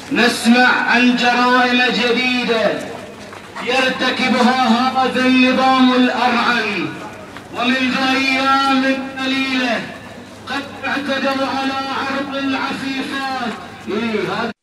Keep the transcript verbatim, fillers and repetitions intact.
نسمع عن جرائم جديدة يرتكبها هذا النظام الأرعن، ومنذ أيام قليلة قد اعتدوا على عرض العفيفات. إيه